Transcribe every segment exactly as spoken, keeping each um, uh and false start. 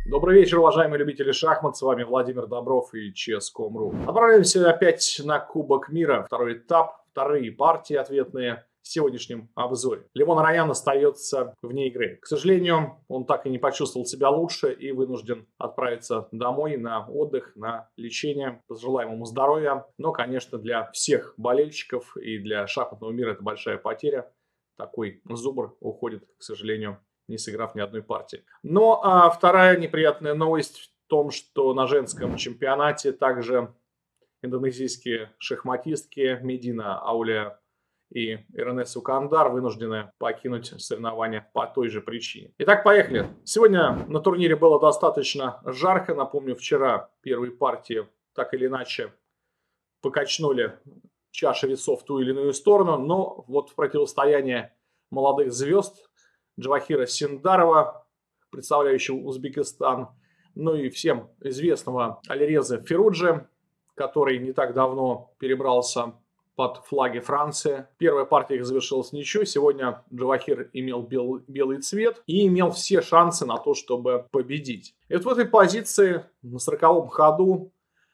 Добрый вечер, уважаемые любители шахмат. С вами Владимир Добров и чес точка ком точка ру. Отправляемся опять на Кубок мира. Второй этап, вторые партии ответные в сегодняшнем обзоре. Левон Араян остается вне игры. К сожалению, он так и не почувствовал себя лучше и вынужден отправиться домой на отдых, на лечение. Пожелаем ему здоровья. Но, конечно, для всех болельщиков и для шахматного мира это большая потеря. Такой зубр уходит, к сожалению, не сыграв ни одной партии. Но а вторая неприятная новость в том, что на женском чемпионате также индонезийские шахматистки Медина Аулия и Иронесса Кандар вынуждены покинуть соревнования по той же причине. Итак, поехали. Сегодня на турнире было достаточно жарко. Напомню, вчера первые партии так или иначе покачнули чаши весов в ту или иную сторону. Но вот в противостоянии молодых звезд Джавахира Синдарова, представляющего Узбекистан, ну и всем известного Алиреза Фируджи, который не так давно перебрался под флаги Франции. Первая партия их завершилась ничью. Сегодня Джавахир имел бел, белый цвет и имел все шансы на то, чтобы победить. И вот в этой позиции на сороковом ходу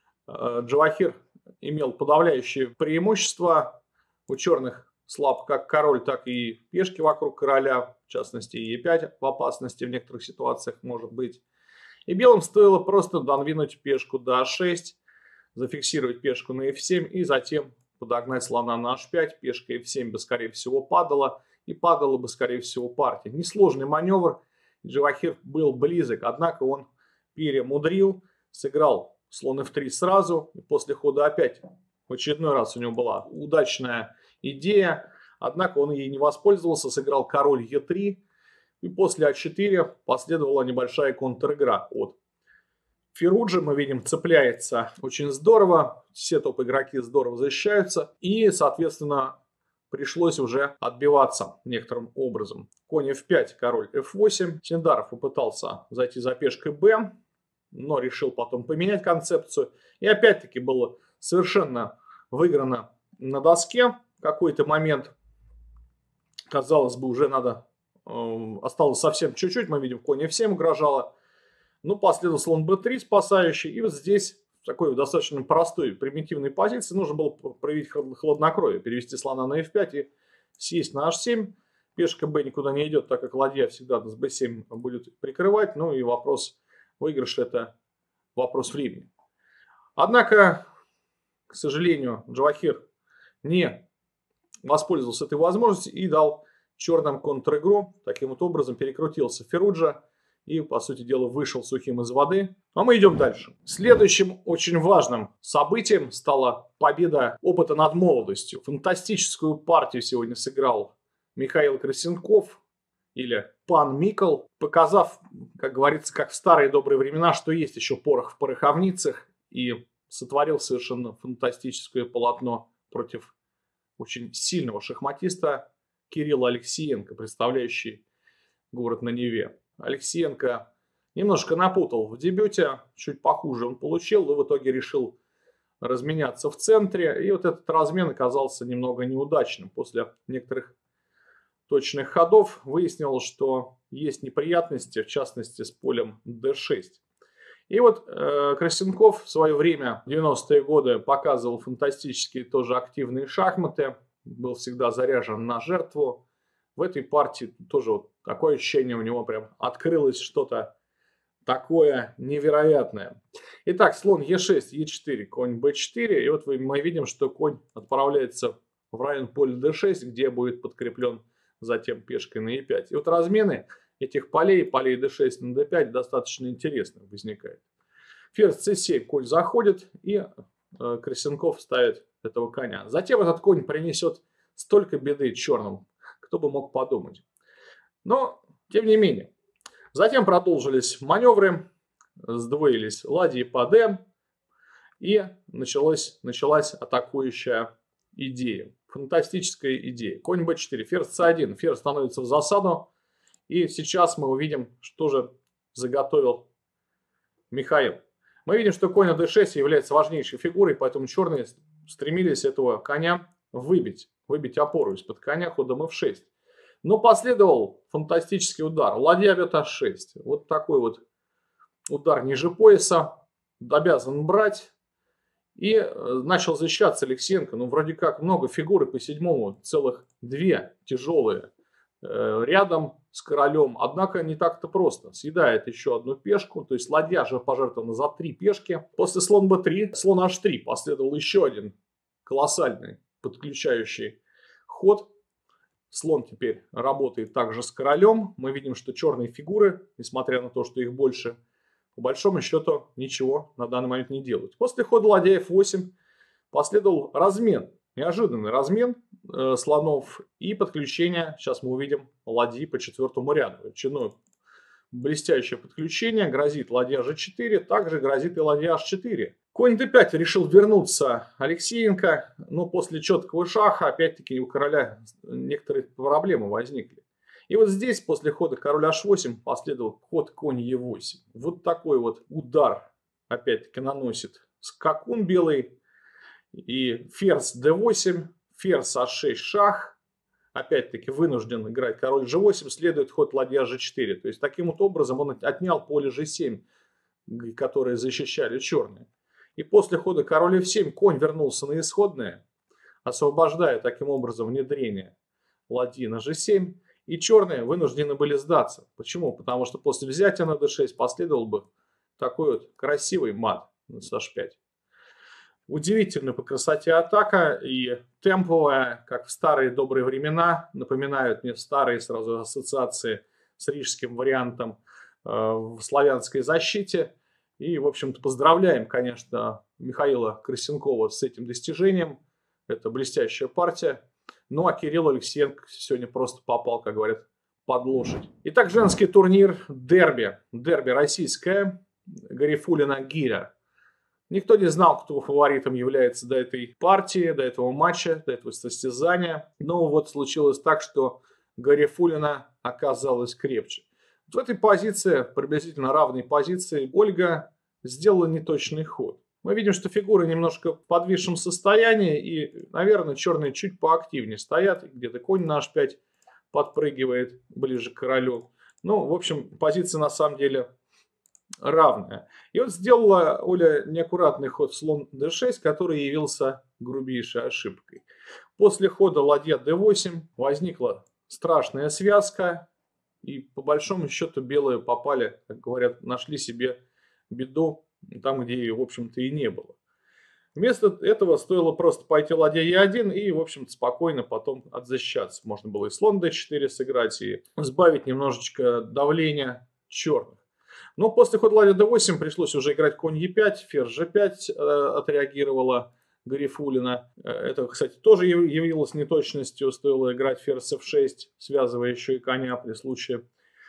э, Джавахир имел подавляющее преимущество. У черных слаб как король, так и пешки вокруг короля, в частности и е пять в опасности в некоторых ситуациях может быть. И белым стоило просто додвинуть пешку до а шесть, зафиксировать пешку на эф семь и затем подогнать слона на аш пять. Пешка эф семь бы, скорее всего, падала, и падала бы, скорее всего, партия. Несложный маневр, Джавахир был близок, однако он перемудрил, сыграл слон эф три сразу, и после хода опять в очередной раз у него была удачная идея, однако он ей не воспользовался, сыграл король е три, и после а четыре последовала небольшая контр-игра от Фируджи. Мы видим, цепляется очень здорово, все топ-игроки здорово защищаются, и, соответственно, пришлось уже отбиваться некоторым образом. Конь эф пять, король эф восемь, Синдаров попытался зайти за пешкой б, но решил потом поменять концепцию, и опять-таки было совершенно выиграно на доске. В какой-то момент, казалось бы, уже надо, э, осталось совсем чуть-чуть, мы видим, конь эф семь угрожало. Ну, последовал слон бэ три спасающий, и вот здесь, в такой достаточно простой, примитивной позиции, нужно было проявить хладнокровие, перевести слона на эф пять и съесть на аш семь. Пешка б никуда не идет, так как ладья всегда с бэ семь будет прикрывать, ну и вопрос выигрыша — это вопрос времени. Однако, к сожалению, Джавахир не воспользовался этой возможностью и дал черным контр-игру. Таким вот образом перекрутился Фируджи и, по сути дела, вышел сухим из воды. А мы идем дальше. Следующим очень важным событием стала победа опыта над молодостью. Фантастическую партию сегодня сыграл Михаил Красенков, или пан Микл, показав, как говорится, как в старые добрые времена, что есть еще порох в пороховницах, и сотворил совершенно фантастическое полотно против очень сильного шахматиста Кирилла Алексеенко, представляющий город на Неве. Алексеенко немножко напутал в дебюте, чуть похуже он получил, но в итоге решил разменяться в центре. И вот этот размен оказался немного неудачным. После некоторых точных ходов выяснилось, что есть неприятности, в частности с полем дэ шесть. И вот э, Красенков в свое время, в девяностые годы, показывал фантастические тоже активные шахматы, был всегда заряжен на жертву. В этой партии тоже вот такое ощущение у него прям открылось что-то такое невероятное. Итак, слон е шесть, е четыре, конь бэ четыре. И вот мы видим, что конь отправляется в район поля дэ шесть, где будет подкреплен затем пешкой на е пять. И вот размены этих полей, полей дэ шесть на дэ пять, достаточно интересно возникает. Ферзь цэ семь, конь заходит, и э, Красенков ставит этого коня. Затем этот конь принесет столько беды черным, кто бы мог подумать. Но, тем не менее, затем продолжились маневры, сдвоились ладьи по d, и началась, началась атакующая идея. Фантастическая идея. Конь бэ четыре, ферзь цэ один, ферзь становится в засаду. И сейчас мы увидим, что же заготовил Михаил. Мы видим, что конь на дэ шесть является важнейшей фигурой, поэтому черные стремились этого коня выбить, выбить опору из-под коня ходом эф шесть. Но последовал фантастический удар. Ладья бьет аш шесть. Вот такой вот удар ниже пояса, обязан брать. И начал защищаться Алексеенко. Ну, вроде как много фигуры по седьмому, целых две тяжелые рядом с королем. Однако не так-то просто. Съедает еще одну пешку. То есть ладья же пожертвована за три пешки. После слон бэ три, слон аш три последовал еще один колоссальный подключающий ход. Слон теперь работает также с королем. Мы видим, что черные фигуры, несмотря на то, что их больше, по большому счету ничего на данный момент не делают. После хода ладья эф восемь последовал размен. Неожиданный размен э, слонов и подключение, сейчас мы увидим, ладьи по четвертому ряду. Ветчиной блестящее подключение, грозит ладья же четыре, также грозит и ладья аш четыре. Конь дэ пять решил вернуться Алексеенко, но после четкого шаха, опять-таки, у короля некоторые проблемы возникли. И вот здесь, после хода король аш восемь, последовал ход конь е восемь. Вот такой вот удар, опять-таки, наносит скакун белый. И ферзь дэ восемь, ферзь аш шесть, шах. Опять-таки вынужден играть король же восемь, следует ход ладья же четыре. То есть таким вот образом он отнял поле же семь, которое защищали черные. И после хода король эф семь конь вернулся на исходное, освобождая таким образом внедрение ладьи на же семь. И черные вынуждены были сдаться. Почему? Потому что после взятия на дэ шесть последовал бы такой вот красивый мат на аш пять. Удивительная по красоте атака и темповая, как в старые добрые времена, напоминают мне старые сразу ассоциации с рижским вариантом э, в славянской защите. И, в общем-то, поздравляем, конечно, Михаила Крысенкова с этим достижением. Это блестящая партия. Ну, а Кирилл Алексеенко сегодня просто попал, как говорят, под лошадь. Итак, женский турнир дерби. Дерби российское. Гарифуллина Гиря. Никто не знал, кто фаворитом является до этой партии, до этого матча, до этого состязания. Но вот случилось так, что Гарифуллина оказалась крепче. В этой позиции, приблизительно равной позиции, Ольга сделала неточный ход. Мы видим, что фигуры немножко в подвисшем состоянии, и, наверное, черные чуть поактивнее стоят. Где-то конь на аш пять подпрыгивает ближе к королю. Ну, в общем, позиция на самом деле равная. И вот сделала Оля неаккуратный ход слон дэ шесть, который явился грубейшей ошибкой. После хода ладья дэ восемь возникла страшная связка. И по большому счету белые попали, как говорят, нашли себе беду там, где ее, в общем-то, и не было. Вместо этого стоило просто пойти ладья е один и, в общем-то, спокойно потом отзащищаться. Можно было и слон дэ четыре сыграть, и сбавить немножечко давления черных. Но после хода ладья дэ восемь пришлось уже играть конь е пять, ферзь же пять э, отреагировала Гарифуллина. Это, кстати, тоже явилось неточностью. Стоило играть ферзь эф шесть, связывая еще и коня при случае.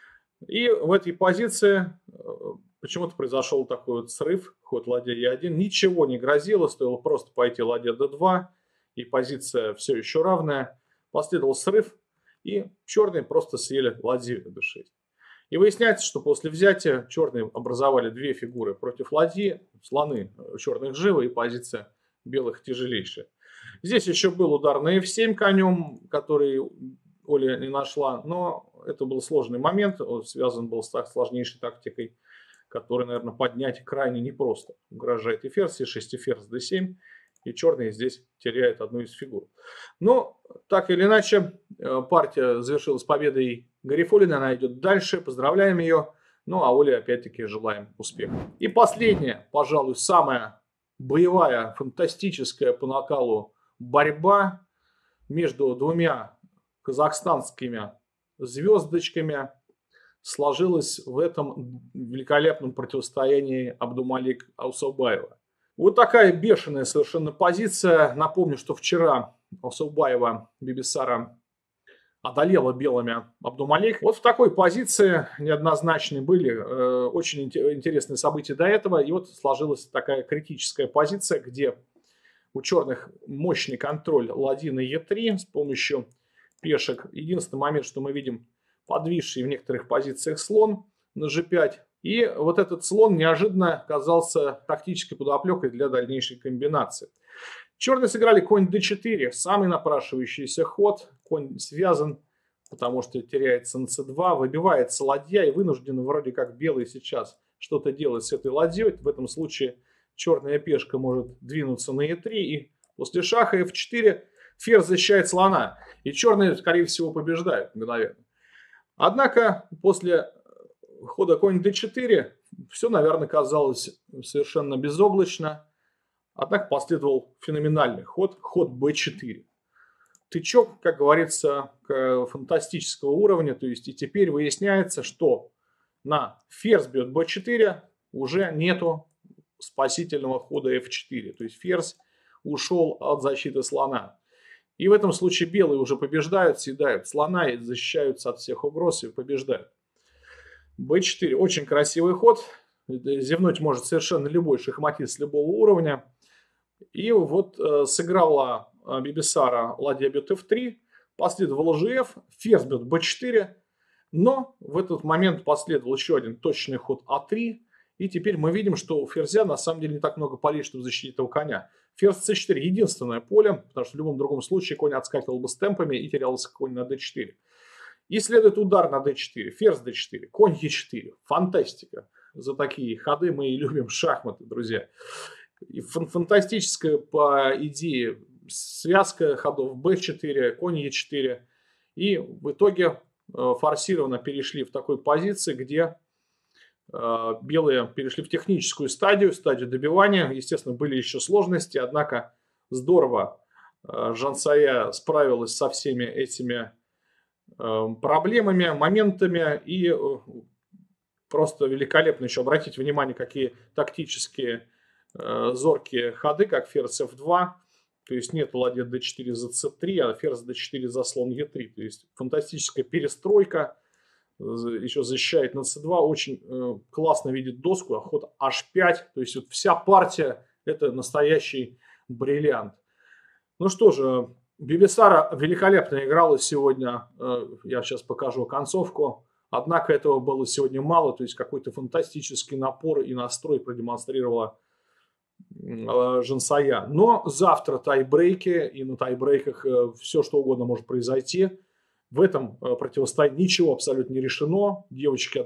И в этой позиции почему-то произошел такой вот срыв. Ход ладья е один. Ничего не грозило. Стоило просто пойти ладья дэ два. И позиция все еще равная. Последовал срыв. И черные просто съели ладью дэ шесть. И выясняется, что после взятия черные образовали две фигуры против ладьи. Слоны черных живы, и позиция белых тяжелейшая. Здесь еще был удар на эф семь конем, который Оля не нашла. Но это был сложный момент. Он связан был с так сложнейшей тактикой, которую, наверное, поднять крайне непросто. Угрожает и ферзь е шесть, и ферзь дэ семь. И черные здесь теряют одну из фигур. Но, так или иначе, партия завершилась победой Гарифуллиной. Она идет дальше. Поздравляем ее. Ну, а Оле, опять-таки, желаем успеха. И последняя, пожалуй, самая боевая, фантастическая по накалу борьба между двумя казахстанскими звездочками сложилась в этом великолепном противостоянии Абдумалик Аусаубаева. Вот такая бешеная совершенно позиция. Напомню, что вчера Аусаубаева Бибисара одолела белыми Абдумалик. Вот в такой позиции неоднозначные были э, очень интересные события до этого. И вот сложилась такая критическая позиция, где у черных мощный контроль ладьи на е три с помощью пешек. Единственный момент, что мы видим подвисший в некоторых позициях слон на же пять. И вот этот слон неожиданно оказался тактической подоплекой для дальнейшей комбинации. Черные сыграли конь дэ четыре, самый напрашивающийся ход. Конь связан, потому что теряется на цэ два, выбивается ладья и вынуждены вроде как белые сейчас что-то делать с этой ладьей. В этом случае черная пешка может двинуться на е три, и после шаха эф четыре ферзь защищает слона. И черные, скорее всего, побеждают мгновенно. Однако после хода конь дэ четыре все, наверное, казалось совершенно безоблачно. Однако последовал феноменальный ход, ход бэ четыре. Тычок, как говорится, фантастического уровня. То есть и теперь выясняется, что на ферзь бьет бэ четыре уже нету спасительного хода эф четыре. То есть ферзь ушел от защиты слона. И в этом случае белые уже побеждают, съедают слона и защищаются от всех угроз и побеждают. бэ четыре очень красивый ход. Зевнуть может совершенно любой шахматист с любого уровня. И вот э, сыграла э, Бибисара ладья бьет эф три, последовал же эф, ферзь бьет бэ четыре, но в этот момент последовал еще один точный ход а три, и теперь мы видим, что у ферзя на самом деле не так много полей, чтобы защитить этого коня. Ферзь цэ четыре единственное поле, потому что в любом другом случае конь отскакивал бы с темпами и терялся конь на дэ четыре. И следует удар на дэ четыре, ферзь дэ четыре, конь е четыре. Фантастика. За такие ходы мы и любим шахматы, друзья. И фантастическая по идее связка ходов бэ четыре, конь е четыре. И в итоге форсированно перешли в такой позиции, где белые перешли в техническую стадию, стадию добивания. Естественно, были еще сложности, однако здорово Жансая справилась со всеми этими проблемами, моментами. И просто великолепно еще обратите внимание, какие тактические зоркие ходы, как ферзь эф два. То есть нет ладья дэ четыре за цэ три, а ферзь дэ четыре за слон е три. То есть фантастическая перестройка. Еще защищает на цэ два. Очень э, классно видит доску. А ход аш пять. То есть вот вся партия это настоящий бриллиант. Ну что же, Бибисара великолепно играла сегодня. Э, я сейчас покажу концовку. Однако этого было сегодня мало. То есть какой-то фантастический напор и настрой продемонстрировала Жансая. Но завтра тайбрейки, и на тайбрейках все что угодно может произойти. В этом противостоянии ничего абсолютно не решено. Девочки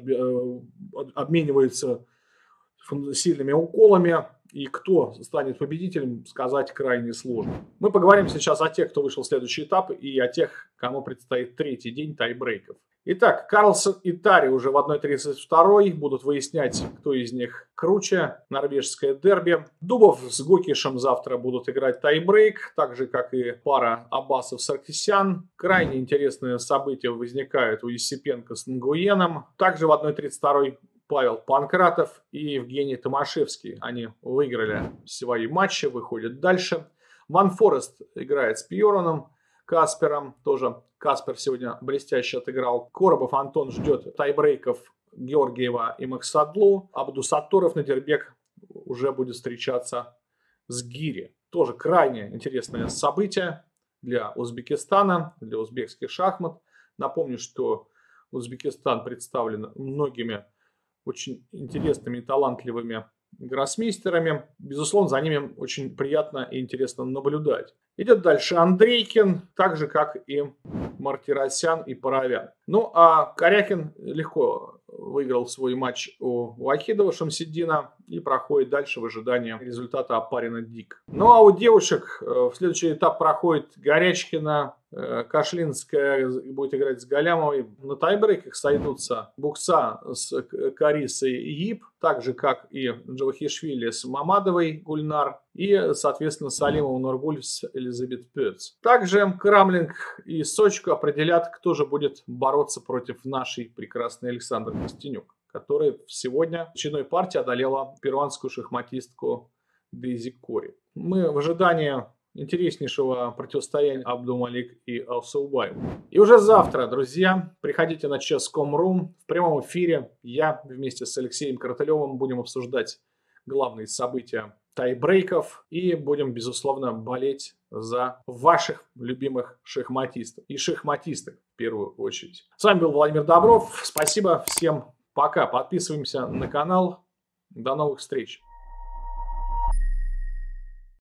обмениваются сильными уколами. И кто станет победителем, сказать крайне сложно. Мы поговорим сейчас о тех, кто вышел в следующий этап, и о тех, кому предстоит третий день тайбрейков. Итак, Карлсон и Тари уже в одна тридцать два будут выяснять, кто из них круче. Норвежское дерби. Дубов с Гокишем завтра будут играть тайбрейк, так же, как и пара Абасов-Саркисян. Крайне интересные события возникают у Есипенко с Нгуеном. Также в одна тридцать два Павел Панкратов и Евгений Томашевский. Они выиграли свои матчи, выходят дальше. Ван Форест играет с Пьероном Каспером. Тоже Каспер сегодня блестяще отыграл. Коробов Антон ждет тайбрейков Георгиева и Максадлу. Абдусатторов Надирбек уже будет встречаться с Гири. Тоже крайне интересное событие для Узбекистана, для узбекских шахмат. Напомню, что Узбекистан представлен многими очень интересными и талантливыми гроссмейстерами. Безусловно, за ними очень приятно и интересно наблюдать. Идет дальше Андрейкин, так же, как и Мартиросян и Паравян. Ну, а Корякин легко выиграл свой матч у Вахидова Шамсиддина и проходит дальше в ожидании результата Апарина Дик. Ну, а у девушек в следующий этап проходит Горячкина, Кашлинская будет играть с Галямовой. На тайбрейках сойдутся Букса с Карисой Ип, так же, как и Джавахишвили с Мамадовой Гульнар и, соответственно, Салимова Нургуль с Элизабет Пёц. Также Крамлинг и Сочку определят, кто же будет бороться против нашей прекрасной Александры Костенюк, которая сегодня в очередной партии одолела перуанскую шахматистку Дейзи Кори. Мы в ожидании интереснейшего противостояния Абдумалик и Алсаубаев. И уже завтра, друзья, приходите на чес точка ком точка ру. В прямом эфире я вместе с Алексеем Каратылевым будем обсуждать главные события тайбрейков и будем, безусловно, болеть за ваших любимых шахматистов и шахматисток в первую очередь. С вами был Владимир Добров. Спасибо всем. Пока. Подписываемся на канал. До новых встреч.